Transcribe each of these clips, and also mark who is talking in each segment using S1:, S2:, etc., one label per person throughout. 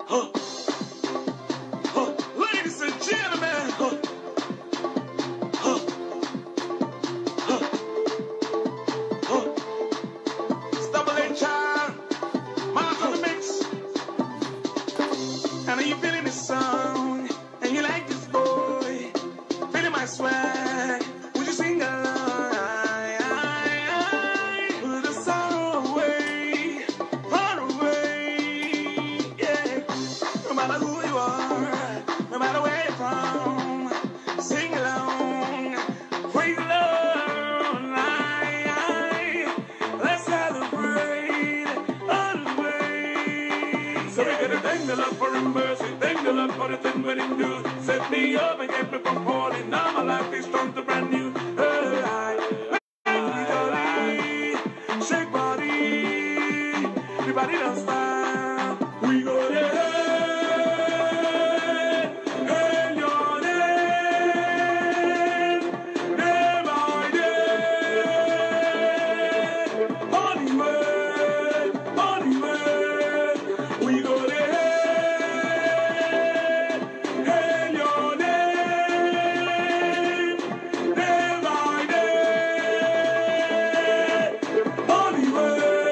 S1: Ladies and gentlemen, it's Double H child, Miles on the mix. And are you feeling this song? And you like this boy? Feeling my swag? Would you sing along? Put the sorrow away, run away, yeah. No matter who you are, no matter where you're from, sing along, praise the Lord. Let's celebrate all the way. So we gotta thank the Lord for His mercy, thank the Lord for the thing when He do. Set me up and kept me from falling. Now my life is strong to brand new. Shake body, everybody don't stop. We go there. Hail your name, day by day. Holy way, we go there. Hail your name, day by day. Holy way.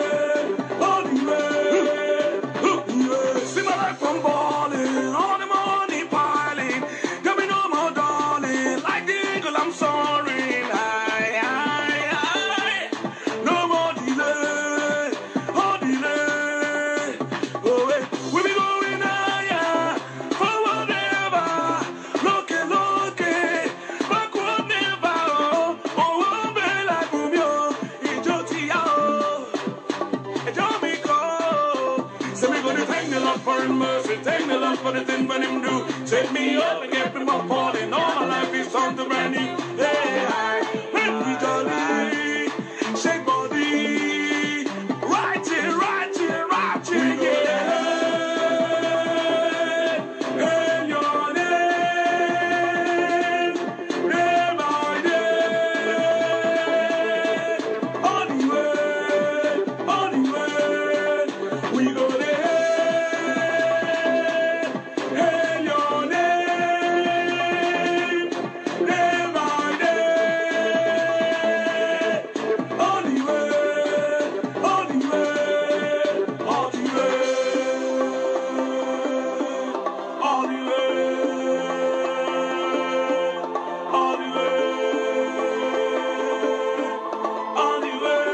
S1: See my life from balling, all the money piling, coming no more darling, like the eagle I'm soaring. No more delay, oh delay. Oh wait, we be going higher, forward never, look, backward never. Oh, be like Romeo, Ijotia, Ejomiko. So we gonna thank the Lord for His mercy, thank the Lord for the thing when Him do. Set me up and get me more falling. All my life is something brand new. Hey, we jolly, shake body, right here, yeah. Hail your name, day by day. Holy way, we go there. Hail your name, day by day. Holy way, holy way, holy way, holy way, holy way, holy way,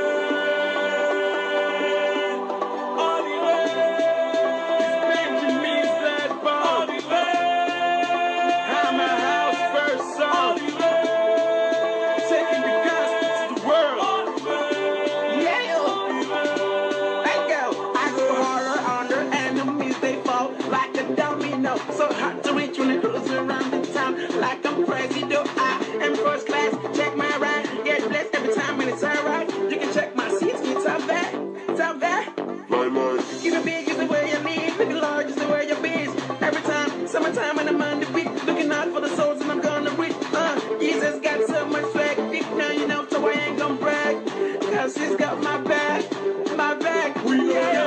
S1: holy way. Benjamin said, holy way. Hammer House first song. Holy way. Taking the gospel to the world. Holy way.
S2: Yeah, I go harder on their enemies, they fall like a domino. So hard to reach when it goes around the town. Like I'm crazy, though I am first class. Check my ride, get blessed every time and it's alright. You can check my seats, it's up there,
S1: My mind.
S2: Give it big is the way you live, looking large is the way you be. Every time, summertime and I'm on the beat, looking out for the souls and I'm gonna reach. Jesus got so much swag, deep down you know, so I ain't gonna brag. Cause He's got my back,
S1: We go there.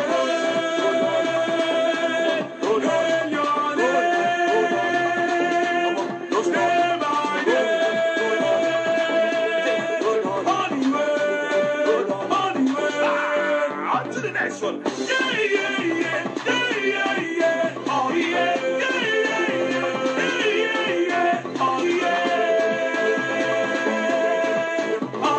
S1: Hail your name, day by day. Holy way. On to the next one. Yeah. Oh yeah. Oh yeah. Oh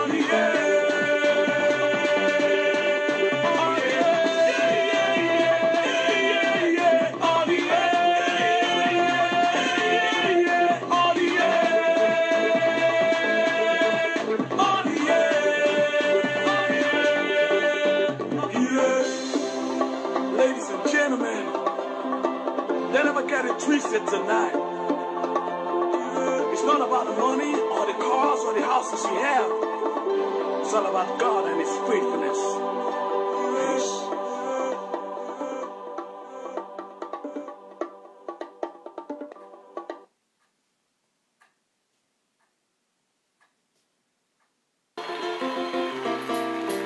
S1: Ladies and gentlemen, they never get it twisted tonight. It's not about the money or the cars or the houses you have. It's all about God and His faithfulness. Peace.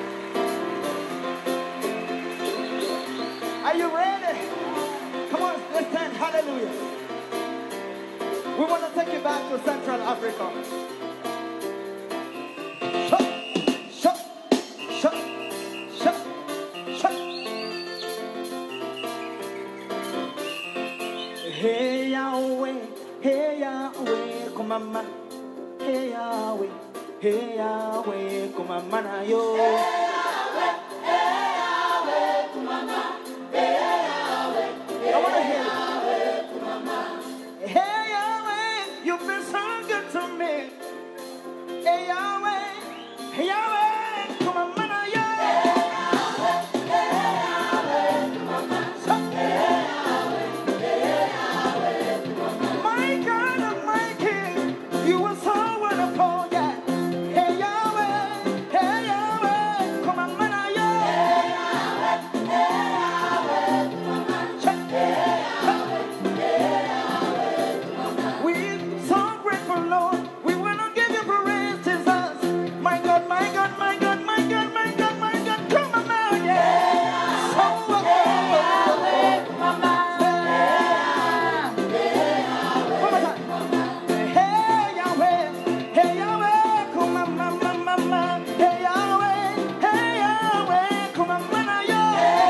S2: Are you ready? Come on.
S3: Hallelujah. We want to take you back to Central Africa. Shut. Hey Yahweh, come on, man. Hey Yahweh, come on, man. Yo. I want to hear it. Hey Yahweh, you've been so good to me. Hey Yahweh, come on, man. Yo. My God and my King, you are so wonderful, yeah. Hey Yahweh, come on, man. Yo. We're so grateful, Lord. We want to give you praise, Jesus. My God, my God, my God, my God, my God, my God. Come on now, yeah. So one more time. Hey Yahweh, come on, mama. Hey Yahweh, come on, mana, yo.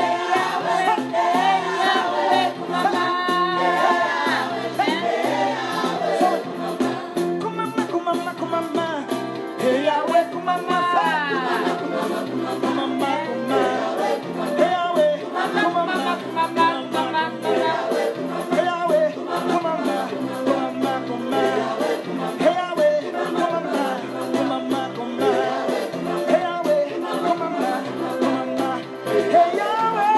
S3: Kumama. Hey Yahweh, kumama. Kumama. Hey Yahweh, kumama. Hey Yahweh, kumama. Hey Yahweh, kumama. Hey Yahweh, kumama. Hey Yahweh,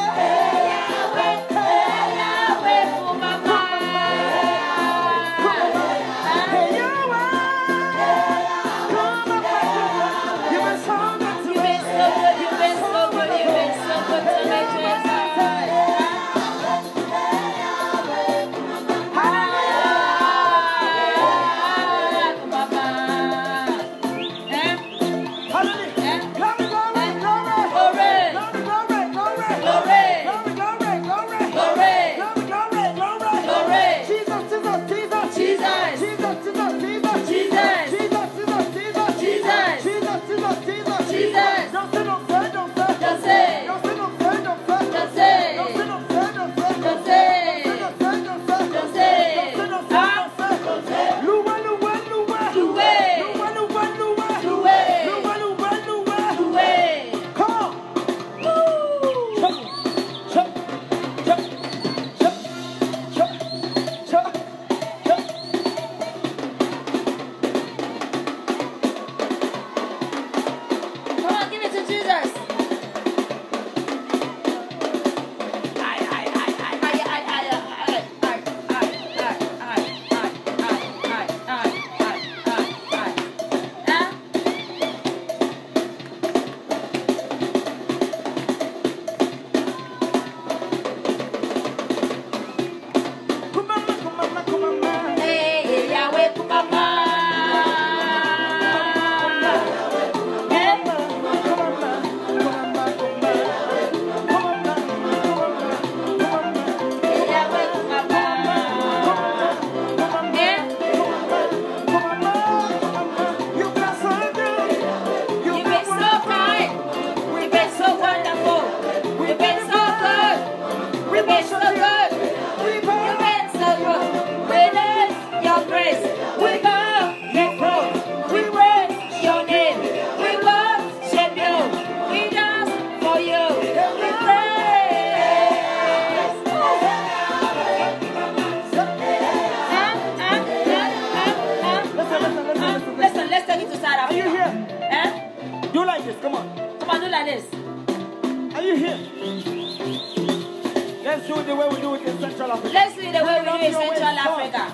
S3: Let's do it the way we do it in Central Africa.
S4: Let's do it the way we do it in Central Africa.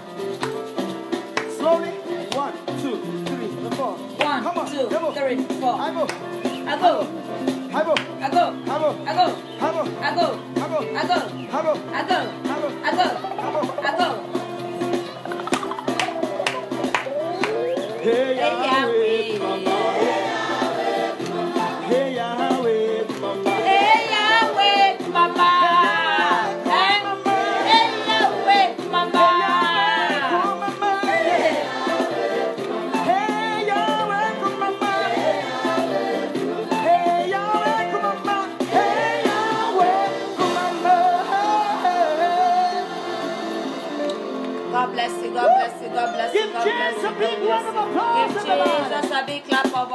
S3: Slowly. 1, 2, 3, 4.
S4: 1, 2, 3, 4.
S3: I go.
S4: I go.
S3: I go.
S4: I go.
S3: I go.
S4: I go.
S3: I go.
S4: I go.
S3: I go.
S4: I go.
S3: I go.
S4: I go. I go. I go.
S3: Hey
S4: Hey Yahweh.
S3: Hey Yahweh, mama.
S4: Hey Yahweh, mama. Hey Yahweh.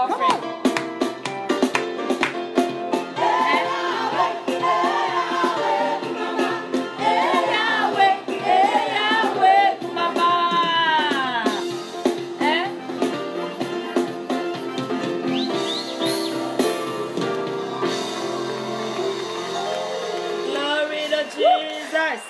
S4: offering. Jesus.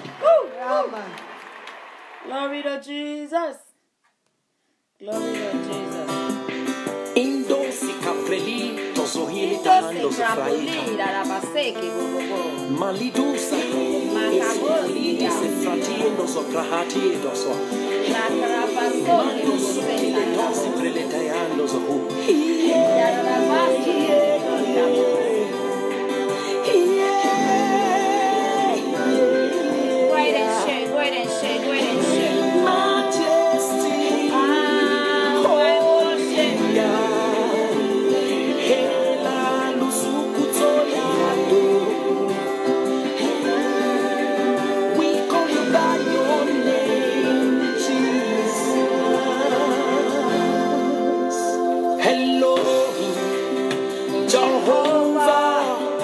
S4: Glory to Jesus. Glory to Jesus.
S5: Indosi capreli, toso hili tahando sa fraita. Malidusa, esili se fratiendo so prahatiendo so. Mando so hili tosi preletayando so hu.
S4: Great and share, great and share, great and share.
S5: Majesty, hela lusukuto yado. We call you by your name, Jesus. Elohim, Jehovah,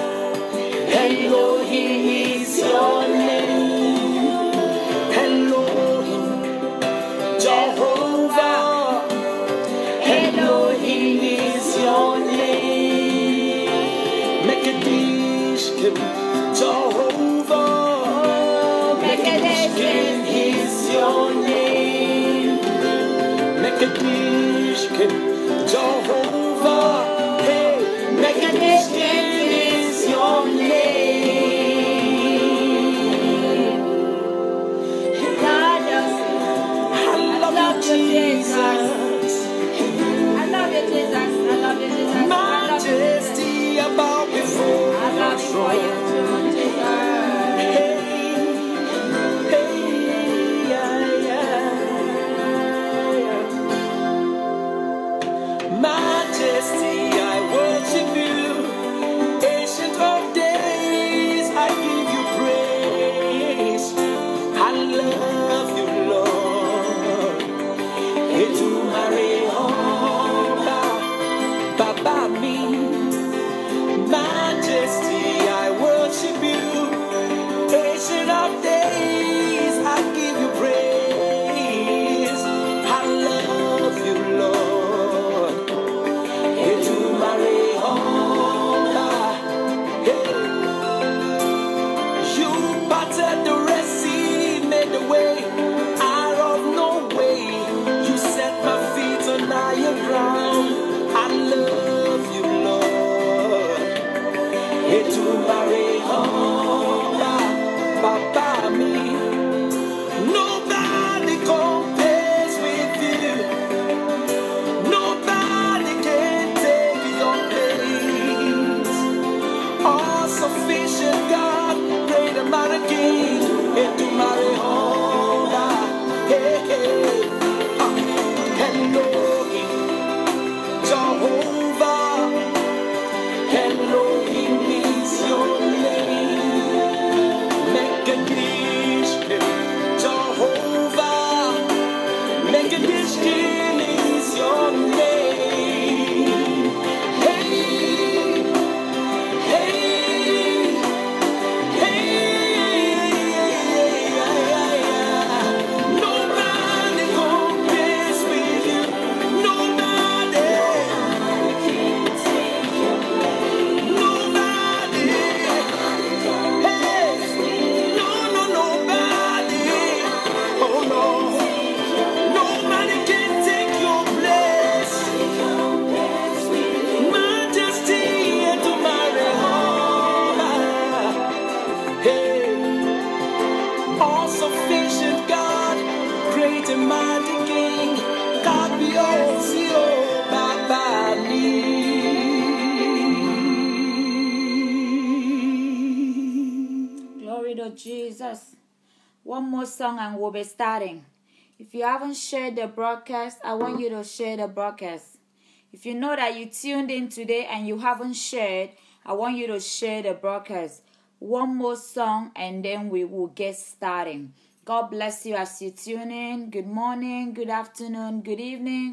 S5: Elohim is your name. Elohim, Jehovah, Elohim is your name. Mekadishkim, Jehovah, Mekadishkim is your name. Mekadishkim, Jehovah, hey, Mekadishkim is your name.
S4: God,
S5: I love you, Jesus.
S4: I love you, Jesus. I love you, Jesus.
S5: Majesty about before
S4: I love you for you, Jesus.
S5: Majesty, I worship you. Ancient of days, I give you praise. I love you, Lord. Etu mare honda, Baba me. Majesty, I worship you. Ancient of days, I give you praise. I love you, Lord. Etu mare honda, hey. You parted the Red Sea, made the way out of no way. You set my feet on higher ground. I love you, Lord. Etu mare honda, Papa me. Nobody compares with you. Nobody can take your place. All sufficient God, great and mighty King. Etu mare honda, hey, hey. Elohim, Jehovah, Elohim is your name. Mekadishkim, Jehovah, Mekadishkim is your name. Hey, hey, nobody compares with you. Nobody. Nobody. Hey, nobody. Oh no. Nobody can take your place. Majesty and tomorrow. Hey, all sufficient God, great and mighty King. God be all Baba me.
S4: Glory to Jesus. One more song and we'll be starting. If you haven't shared the broadcast, I want you to share the broadcast. If you know that you tuned in today and you haven't shared, I want you to share the broadcast. One more song and then we will get starting. God bless you as you tune in. Good morning, good afternoon, good evening.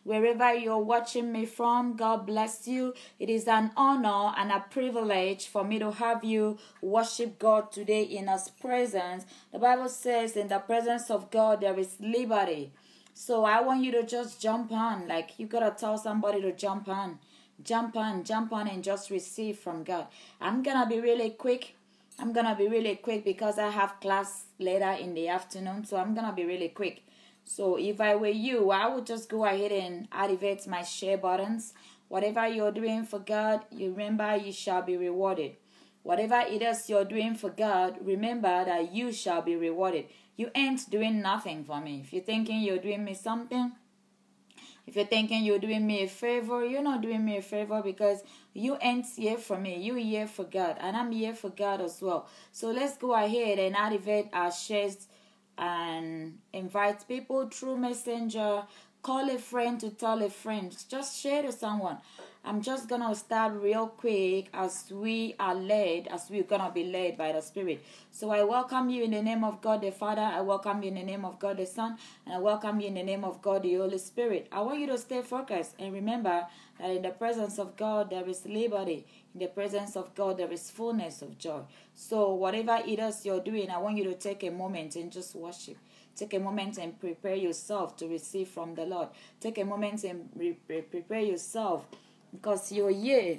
S4: Wherever you're watching me from, God bless you. It is an honor and a privilege for me to have you worship God today in His presence. The Bible says in the presence of God there is liberty. So I want you to just jump on. Like, you gotta tell somebody to jump on. Jump on and just receive from God. I'm gonna be really quick. Because I have class later in the afternoon. So I'm gonna be really quick. So if I were you, I would just go ahead and activate my share buttons. Whatever you're doing for God, you remember you shall be rewarded. Whatever it is you're doing for God, remember that you shall be rewarded. You ain't doing nothing for me. If you're thinking you're doing me something, if you're thinking you're doing me a favor, you're not doing me a favor, because you ain't here for me. You're here for God, and I'm here for God as well. So let's go ahead and activate our shares and invite people through Messenger. Call a friend to tell a friend. Just share to someone. I'm just going to start real quick as we're going to be led by the Spirit. So I welcome you in the name of God the Father. I welcome you in the name of God the Son. And I welcome you in the name of God the Holy Spirit. I want you to stay focused and remember that in the presence of God there is liberty. In the presence of God there is fullness of joy. So whatever it is you're doing, I want you to take a moment and just worship. Take a moment and prepare yourself to receive from the Lord. Take a moment and prepare yourself, because you're here.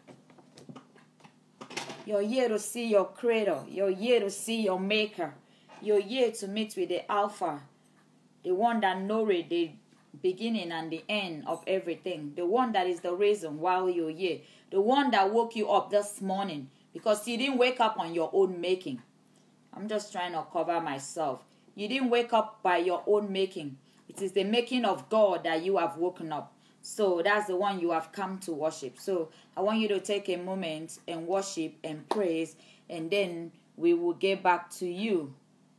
S4: You're here to see your Creator. You're here to see your Maker. You're here to meet with the Alpha, the one that knows the beginning and the end of everything, the one that is the reason why you're here, the one that woke you up this morning, because you didn't wake up on your own making. I'm just trying to cover myself. You didn't wake up by your own making. It is the making of God that you have woken up. So that's the one you have come to worship. So I want you to take a moment and worship and praise, and then we will get back to you.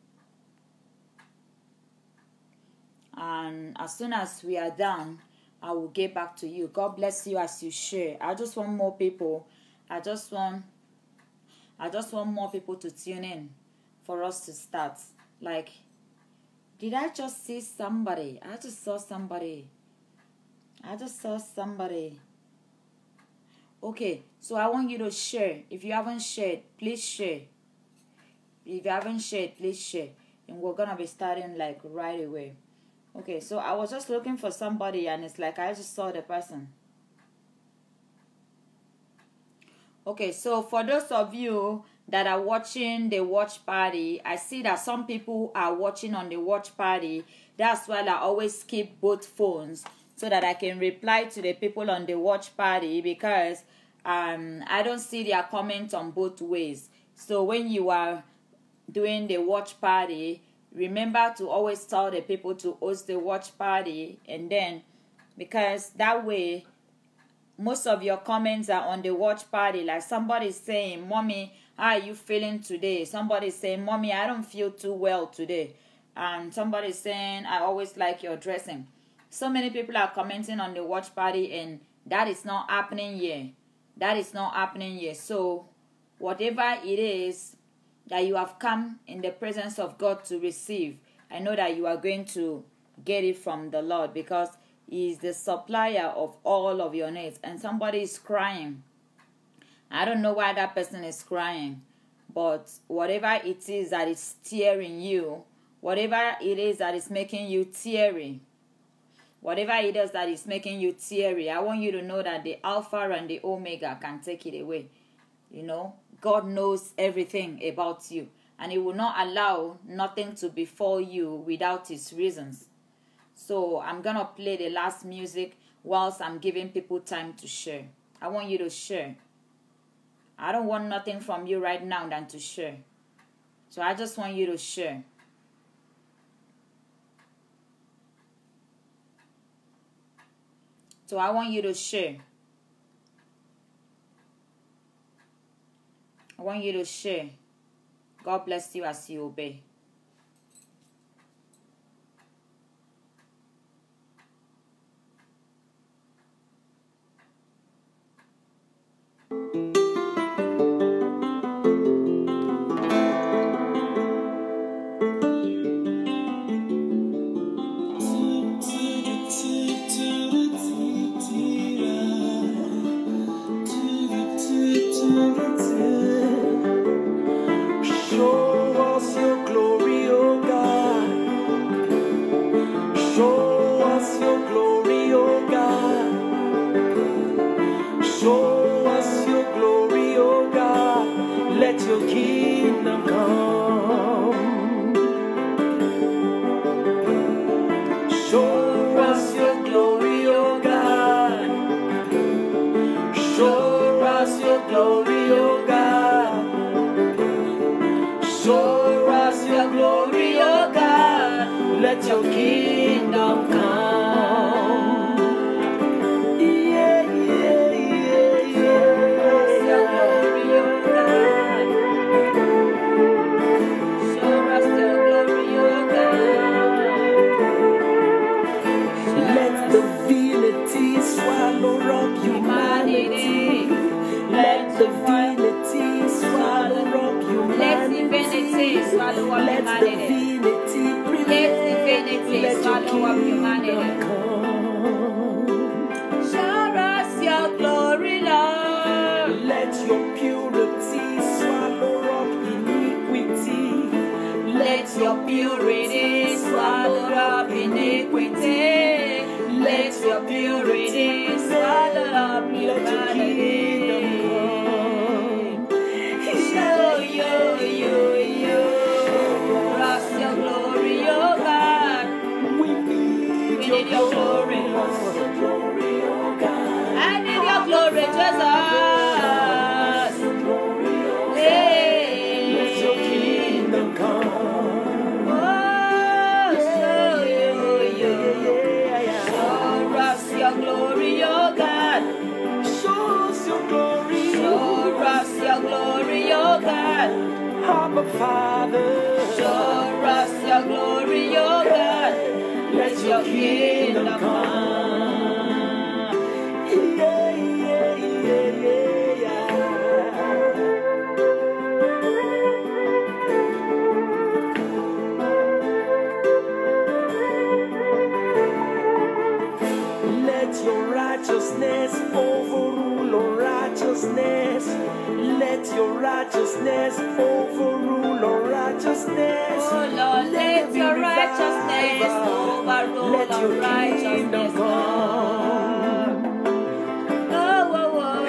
S4: And as soon as we are done, I will get back to you. God bless you as you share. I just want more people. I just want more people to tune in for us to start. Like, did I just see somebody? I just saw somebody. Okay, so I want you to share. If you haven't shared, please share. If you haven't shared, please share. And we're going to be starting like right away. Okay, so I was just looking for somebody, and it's like I just saw the person. Okay, so for those of you that are watching the watch party, I see that some people are watching on the watch party. That's why I always keep both phones, so that I can reply to the people on the watch party, because I don't see their comments on both ways. So when you are doing the watch party, remember to always tell the people to host the watch party, and then, because that way most of your comments are on the watch party. Like somebody's saying, "Mommy, how are you feeling today?" Somebody's saying, "Mommy, I don't feel too well today." And somebody's saying, "I always like your dressing." So many people are commenting on the watch party, and that is not happening here. That is not happening here. So whatever it is that you have come in the presence of God to receive, I know that you are going to get it from the Lord, because He is the supplier of all of your needs. And somebody is crying. I don't know why that person is crying, but whatever it is that is tearing you, whatever it is that is making you teary, whatever it is that is making you teary, I want you to know that the Alpha and the Omega can take it away. You know, God knows everything about you, and He will not allow nothing to befall you without His reasons. So I'm going to play the last music whilst I'm giving people time to share. I want you to share. I don't want nothing from you right now than to share. So I just want you to share. So I want you to share. I want you to share. God bless you as you obey.
S5: Show us your glory, oh God. Let your kingdom come. Show us your glory, oh God. Show us your glory, oh God. Show us your glory, oh God. Let your kingdom come. Yeah, yeah, yeah, yeah. Show us your glory, oh God. Let divinity swallow up humanity. Let divinity swallow up humanity.
S4: Let divinity swallow up
S5: Let
S4: humanity.
S5: divinity prevail.
S4: Let divinity
S5: Let your
S4: swallow up humanity.
S5: kingdom come.
S4: Show us your glory, Lord.
S5: Let your purity swallow up iniquity.
S4: Let your purity swallow up iniquity. Let your purity swallow up
S5: Let your
S4: humanity.
S5: kingdom come.
S4: Yo. Cross your glory, oh God.
S5: We need
S4: We need your glory. I need your glory, Jesus. Hey.
S5: Let your kingdom come.
S4: Oh, show you. Show us your glory, oh God.
S5: Show us your glory.
S4: Show us your glory, oh God.
S5: Abba Father.
S4: Show us your glory, oh God.
S5: Let your kingdom come. Yeah, yeah, yeah, yeah, Let your righteousness overrule all righteousness. Let your righteousness overrule all righteousness.
S4: Oh Lord, let
S5: there
S4: your
S5: be
S4: righteousness
S5: revival.
S4: overrule
S5: Let
S4: all
S5: your
S4: righteousness.
S5: kingdom come.
S4: Oh.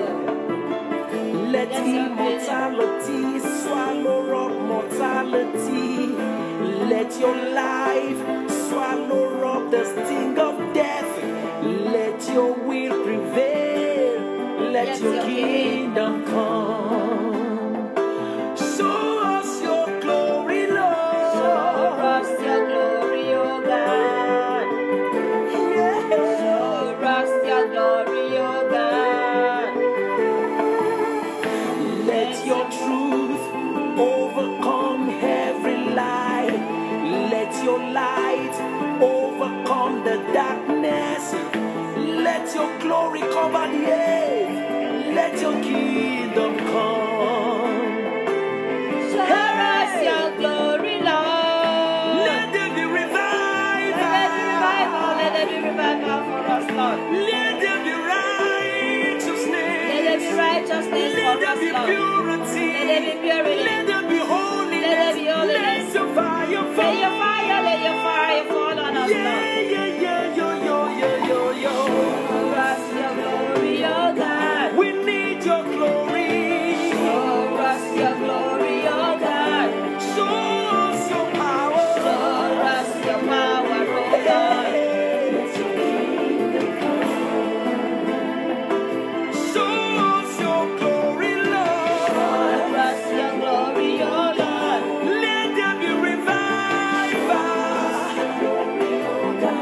S5: Let immortality swallow up mortality. Let your life swallow up the sting of death. Let your will prevail. Let your kingdom come. Show us your glory, Lord.
S4: Show us your glory, oh God.
S5: Yeah.
S4: Show us your glory, oh God.
S5: Let your truth overcome every lie. Let your light overcome the darkness. Let your glory cover the earth. Let your kingdom come.
S4: Show us your glory, Lord.
S5: Let there be revival.
S4: Let there be revival for us, Lord.
S5: Let there be righteousness.
S4: Let there be righteousness
S5: Let
S4: for
S5: there
S4: us,
S5: be
S4: Lord.
S5: purity.
S4: Let there be purity.
S5: Let there be holiness.
S4: Let there be holiness.
S5: Let your fire fall.
S4: Let your fire fall on us,
S5: Yeah,
S4: Lord.
S5: yeah, yeah, yo, yo, yo, yo, yo.
S4: Show us your glory, oh God.
S5: We need your glory.
S4: Show us your glory, oh God.
S5: Show us your power.
S4: Show us your power, oh God.
S5: Show us your glory, Lord.
S4: Show us your glory, oh Lord.
S5: Let there be revival.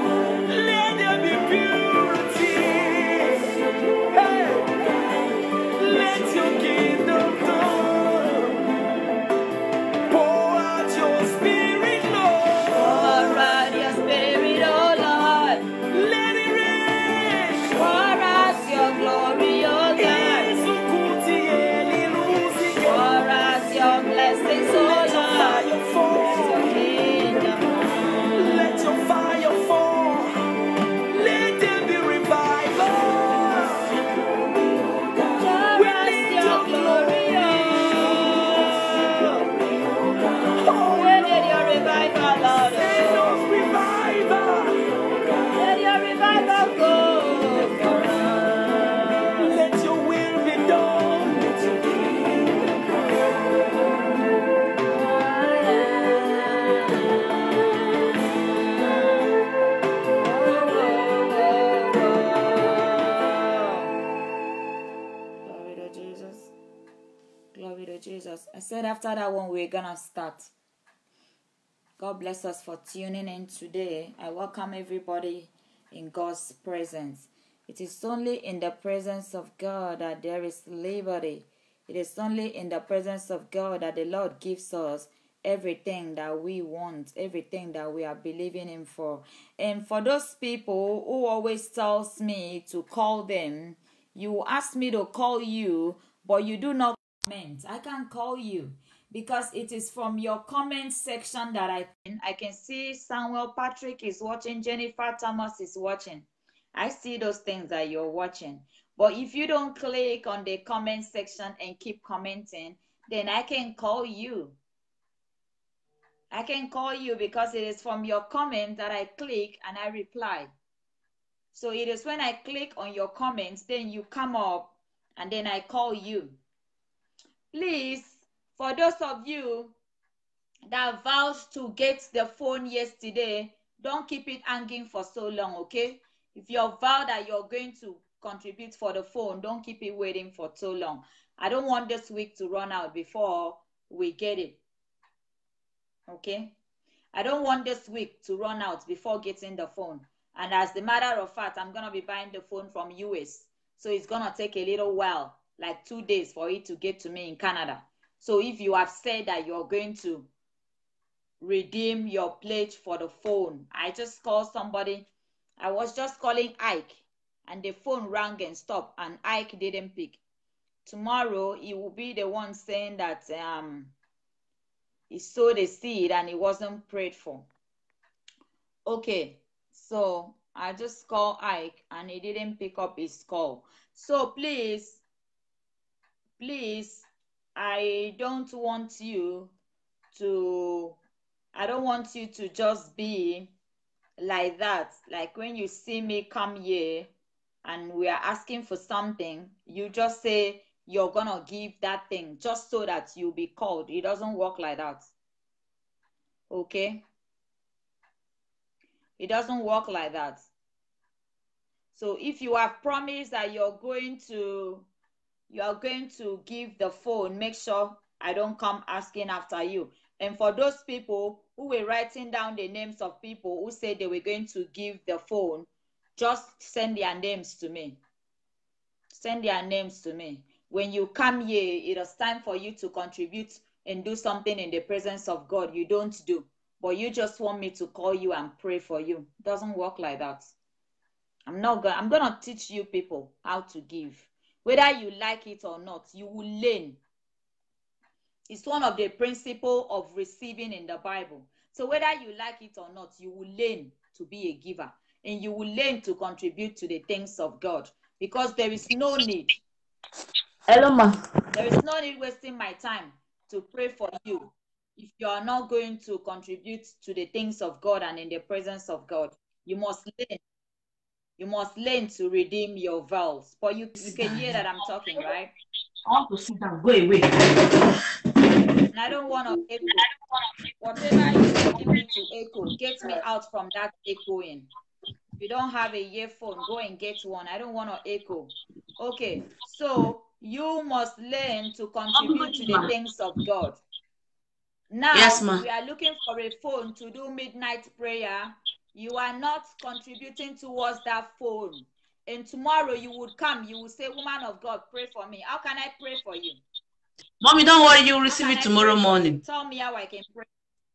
S4: Glory to Jesus. I said after that one, we're going to start. God bless us for tuning in today. I welcome everybody in God's presence. It is only in the presence of God that there is liberty. It is only in the presence of God that the Lord gives us everything that we want, everything that we are believing Him for. And for those people who always tells me to call them, you ask me to call you, but you do not comment. I can't call you because it is from your comment section that I can see Samuel Patrick is watching, Jennifer Thomas is watching. I see those things that you're watching. But if you don't click on the comment section and keep commenting, then I can call you. I can call you because it is from your comment that I click and I reply. So it is when I click on your comments, then you come up and then I call you. Please, for those of you that vowed to get the phone yesterday, don't keep it hanging for so long, okay? If you're vowed that you're going to contribute for the phone, don't keep it waiting for so long. I don't want this week to run out before we get it, okay? I don't want this week to run out before getting the phone. And as a matter of fact, I'm going to be buying the phone from US. So it's going to take a little while, like 2 days for it to get to me in Canada. So if you have said that you're going to redeem your pledge for the phone, I just called somebody. I was just calling Ike and the phone rang and stopped and Ike didn't pick. Tomorrow, he will be the one saying that he sowed a seed and it wasn't prayed for. Okay, so I just called Ike and he didn't pick up his call. So please, I don't want you to just be like that. Like when you see me come here and we are asking for something, you just say you're gonna give that thing just so that you'll be called. It doesn't work like that. Okay? It doesn't work like that. So if you have promised that you're going to give the phone, make sure I don't come asking after you. And for those people who were writing down the names of people who said they were going to give the phone, just send their names to me. Send their names to me. When you come here, it is time for you to contribute and do something in the presence of God you don't do. But you just want me to call you and pray for you. It doesn't work like that. I'm gonna teach you people how to give. Whether you like it or not, you will learn. It's one of the principles of receiving in the Bible. So whether you like it or not, you will learn to be a giver. And you will learn to contribute to the things of God. Because there is no need.
S6: Hello, ma.
S4: There is no need wasting my time to pray for you if you are not going to contribute to the things of God and in the presence of God. You must learn. You must learn to redeem your vows. But you can hear that I'm talking, right?
S6: I want to sit down. Go away.
S4: And I don't want to echo. Whatever is making me to echo, get me out from that echoing. If you don't have a earphone, go and get one. I don't want to echo. Okay, so you must learn to contribute to the things of God. Now,
S6: yes, ma.
S4: We are looking for a phone to do midnight prayer. You are not contributing towards that phone. And tomorrow you would come, you will say, woman of God, pray for me. How can I pray for you?
S6: Mommy, don't worry, you'll receive it tomorrow morning.
S4: Tell me how I can pray.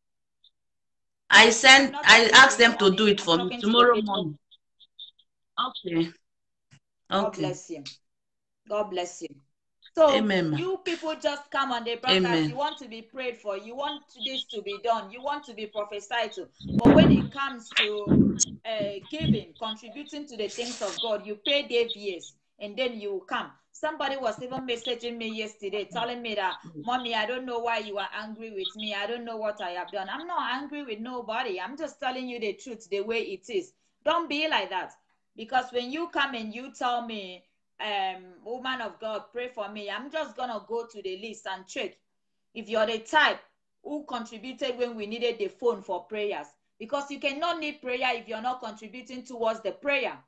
S6: I asked them to do it for me tomorrow morning. Okay.
S4: God bless you. God bless you. So
S6: amen,
S4: you people just come on the broadcast. You want to be prayed for. You want this to be done. You want to be prophesied to. But when it comes to giving, contributing to the things of God, you pay their fees and then you come. Somebody was even messaging me yesterday telling me that, Mommy, I don't know why you are angry with me. I don't know what I have done. I'm not angry with nobody. I'm just telling you the truth the way it is. Don't be like that. Because when you come and you tell me, woman of God, pray for me, I'm just gonna go to the list and check if you're the type who contributed when we needed the phone for prayers, because you cannot need prayer if you're not contributing towards the prayer.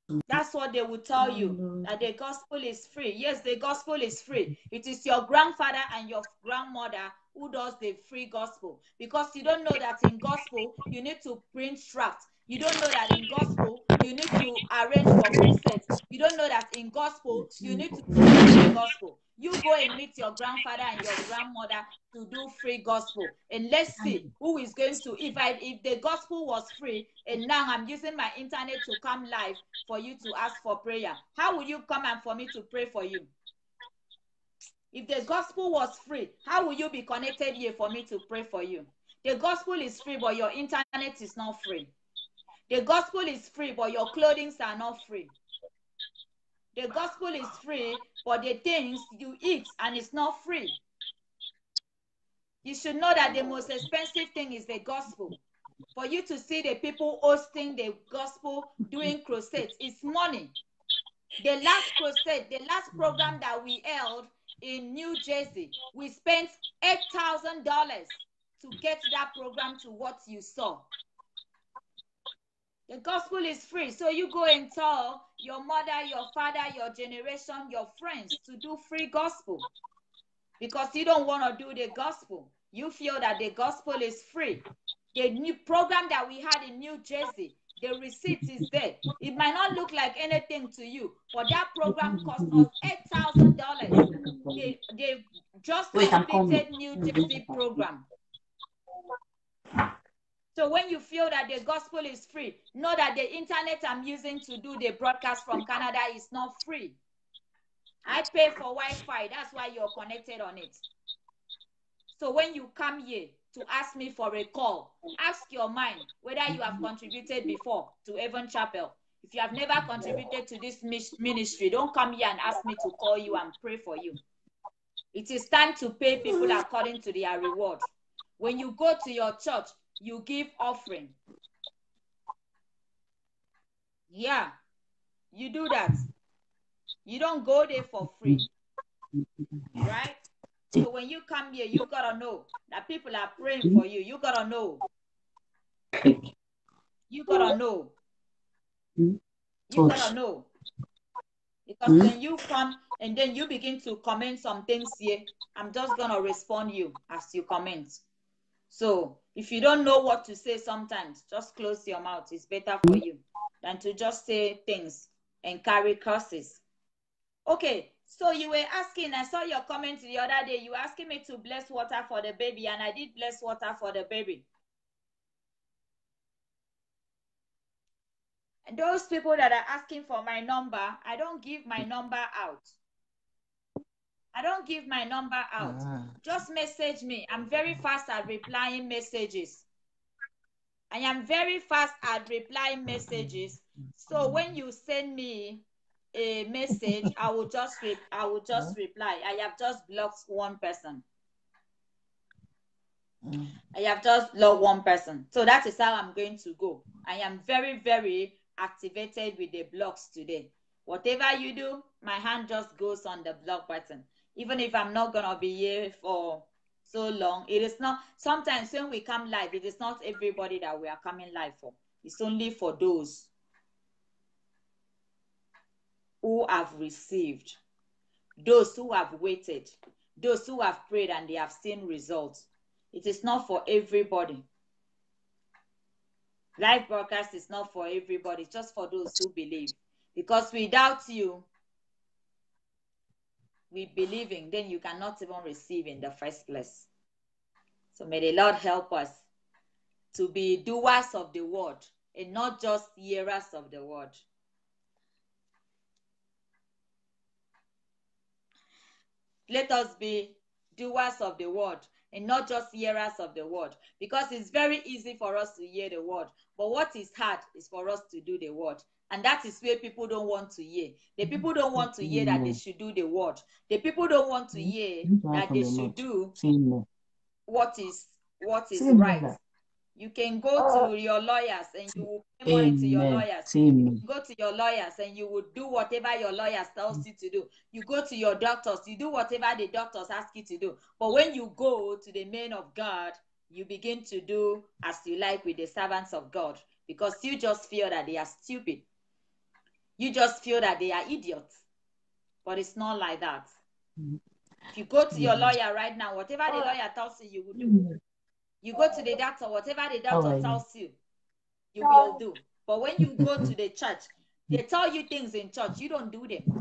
S4: That's what they will tell you, that the gospel is free. Yes, the gospel is free. It is your grandfather and your grandmother who does the free gospel, because you don't know that in gospel you need to print tracts. You don't know that in gospel you need to arrange for crusades. You don't know that in gospel you need to do free gospel. You go and meet your grandfather and your grandmother to do free gospel, and let's see who is going to, if the gospel was free and now I'm using my internet to come live for you to ask for prayer, how will you come and for me to pray for you? If the gospel was free, how will you be connected here for me to pray for you? The gospel is free, but your internet is not free. The gospel is free, but your clothing are not free. The gospel is free, but the things you eat and it's not free. You should know that the most expensive thing is the gospel. For you to see the people hosting the gospel, doing crusades, it's money. The last crusade, the last program that we held in New Jersey, we spent $8,000 to get that program to what you saw. The gospel is free. So you go and tell your mother, your father, your generation, your friends to do free gospel, because you don't want to do the gospel. You feel that the gospel is free. The new program that we had in New Jersey, the receipt is there. It might not look like anything to you, but that program cost us $8,000. They just completed New Jersey program. So when you feel that the gospel is free, know that the internet I'm using to do the broadcast from Canada is not free. I pay for Wi-Fi. That's why you're connected on it. So when you come here to ask me for a call, ask your mind whether you have contributed before to Heaven Chapel. If you have never contributed to this ministry, don't come here and ask me to call you and pray for you. It is time to pay people according to their reward. When you go to your church, you give offering. Yeah, you do that. You don't go there for free, right? So when you come here, you gotta know that people are praying for you. You gotta know. You gotta know. You gotta know. Because when you come and then you begin to comment some things here, I'm just gonna respond you as you comment. So if you don't know what to say sometimes, just close your mouth. It's better for you than to just say things and carry curses. Okay, so you were asking, I saw your comment the other day, you were asking me to bless water for the baby, and I did bless water for the baby. And those people that are asking for my number, I don't give my number out. I don't give my number out. Just message me. I'm very fast at replying messages. I am very fast at replying messages. So when you send me a message, I will just reply. I have just blocked one person. I have just blocked one person. So that is how I'm going to go. I am very, very activated with the blocks today. Whatever you do, my hand just goes on the block button. Even if I'm not gonna be here for so long, it is not, sometimes when we come live, it is not everybody that we are coming live for. It's only for those who have received, those who have waited, those who have prayed and they have seen results. It is not for everybody. Live broadcast is not for everybody, it's just for those who believe. Because without you, we believing, then you cannot even receive in the first place. So may the Lord help us to be doers of the word and not just hearers of the word. Let us be doers of the word and not just hearers of the word, because it's very easy for us to hear the word, but what is hard is for us to do the word. And that is where people don't want to hear. The people don't want to hear that they should do the word. The people don't want to hear that they should do what is right. You can go to your lawyers and you will pay money to your lawyers. You go to your lawyers and you will do whatever your lawyers tells you to do. You go to your doctors, you do whatever the doctors ask you to do. But when you go to the men of God, you begin to do as you like with the servants of God, because you just feel that they are stupid. You just feel that they are idiots. But it's not like that. If you go to your lawyer right now, whatever the lawyer tells you, you will do. You go to the doctor, whatever the doctor tells you, you will do. But when you go to the church, they tell you things in church, you don't do them.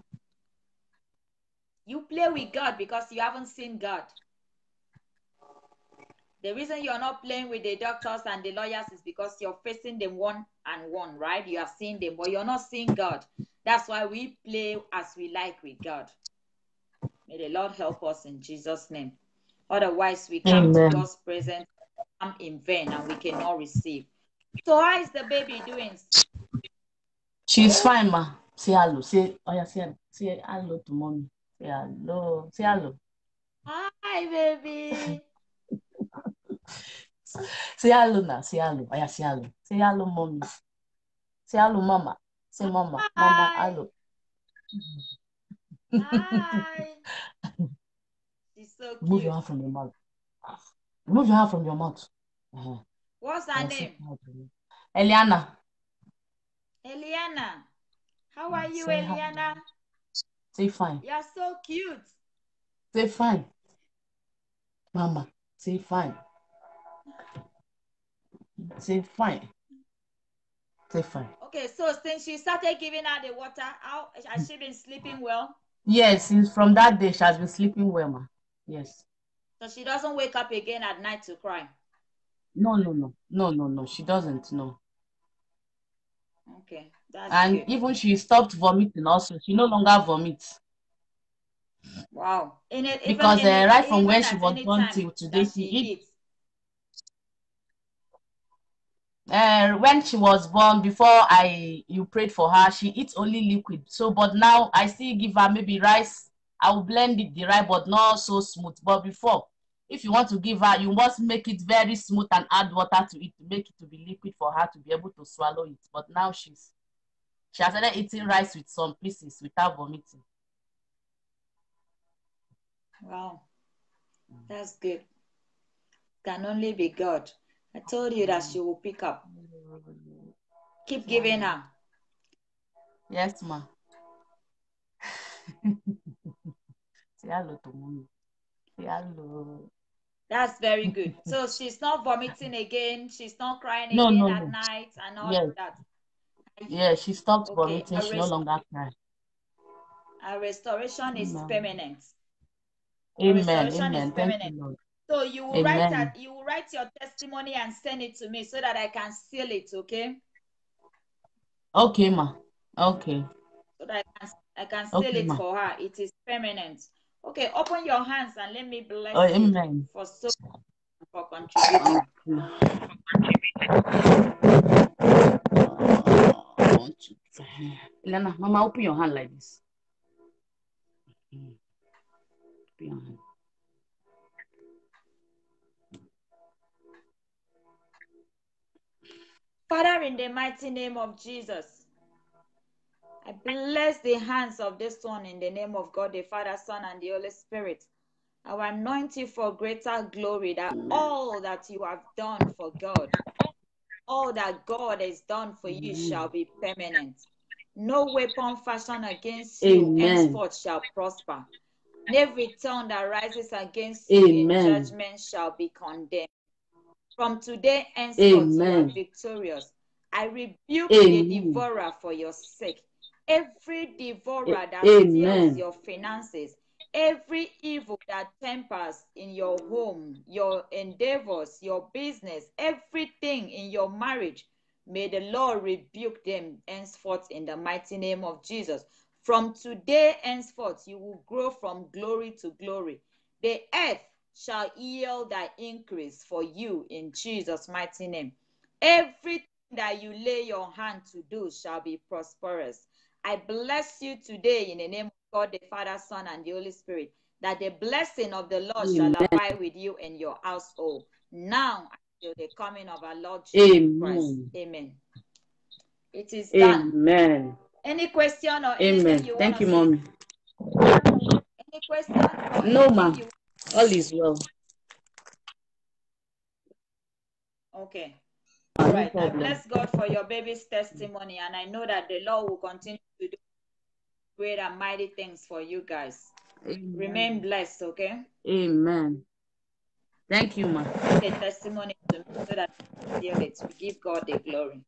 S4: You play with God because you haven't seen God. The reason you're not playing with the doctors and the lawyers is because you're facing them one-on-one, right? You are seeing them, but you're not seeing God. That's why we play as we like with God. May the Lord help us in Jesus' name. Otherwise, we come to God's presence, come in vain, and we cannot receive. So how is the baby doing?
S7: She's fine, ma. Say hello. Say hello to mommy. Say hello. Say hello.
S4: Hi, baby.
S7: Say hello now. Say hello. Say hello. Say hello, mommy. Say hello, mama. Say mama.
S4: Hi.
S7: Mama, hello.
S4: Hi. She's so cute.
S7: Move your hand from your mouth. Move your hand from your mouth.
S4: What's her name?
S7: Eliana.
S4: Eliana. How are you,
S7: Say
S4: Eliana?
S7: hi. Say fine.
S4: You're so cute.
S7: Say fine. Mama, say fine. Say fine. Say fine.
S4: Okay, so since she started giving her the water, how has she been sleeping well?
S7: Yes, since from that day she has been sleeping well, ma. Yes.
S4: So she doesn't wake up again at night to cry?
S7: No. She doesn't, no.
S4: Okay, that's
S7: and
S4: good.
S7: Even she stopped vomiting also. She no longer vomits.
S4: Wow.
S7: Because right from when she was born till today, she eats. When she was born, before you prayed for her, she eats only liquid. So, but now I still give her maybe rice. I will blend the rice, but not so smooth. But before, if you want to give her, you must make it very smooth and add water to it to make it to be liquid for her to be able to swallow it. But now she has started eating rice with some pieces without vomiting.
S4: Wow, that's good. Can only be God. I told you that she will pick up. Keep giving her.
S7: Yes, ma. Say hello to mommy. Say hello.
S4: That's very good. So she's not vomiting again. She's not crying again at night and all of that.
S7: Yeah, she stopped vomiting. She no longer cries.
S4: Our restoration is permanent.
S7: Amen. Amen. Thank you, Lord.
S4: So you will write that. You will write your testimony and send it to me so that I can seal it. Okay.
S7: Okay, ma. Okay.
S4: So that I can seal it for her. It is permanent. Okay. Open your hands and let me bless you
S7: amen.
S4: for contributing.
S7: Elena, mama, open your hand like this. Open your hand.
S4: Father, in the mighty name of Jesus, I bless the hands of this one in the name of God, the Father, Son, and the Holy Spirit. Our anointing for greater glory, that all that you have done for God, all that God has done for you shall be permanent. No weapon fashioned against you henceforth shall prosper. And every tongue that rises against you in judgment shall be condemned. From today henceforth you are victorious. I rebuke the devourer for your sake. Every devourer that steals your finances, every evil that tempers in your home, your endeavors, your business, everything in your marriage, may the Lord rebuke them henceforth in the mighty name of Jesus. From today henceforth, you will grow from glory to glory. The earth shall yield thy increase for you in Jesus' mighty name. Everything that you lay your hand to do shall be prosperous. I bless you today in the name of God, the Father, Son, and the Holy Spirit, that the blessing of the Lord shall abide with you and your household, now until the coming of our Lord Jesus Christ. Amen. It is done.
S7: Amen.
S4: Any question or anything you want to say?
S7: Thank you, mommy.
S4: Any question?
S7: No, ma. All is well.
S4: Okay. All right. I bless God for your baby's testimony, and I know that the Lord will continue to do great and mighty things for you guys.
S6: Amen.
S4: Remain blessed, okay?
S6: Amen. Thank you, ma.
S4: The testimony to me so that I feel it. We give God the glory.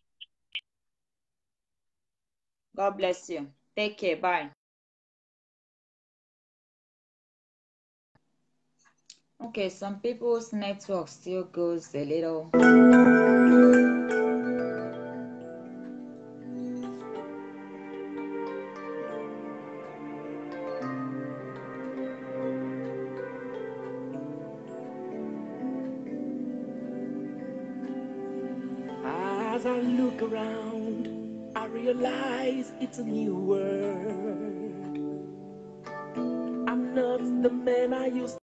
S4: God bless you. Take care. Bye. Okay, some people's network still goes a little.
S5: As I look around, I realize it's a new world. I'm not the man I used to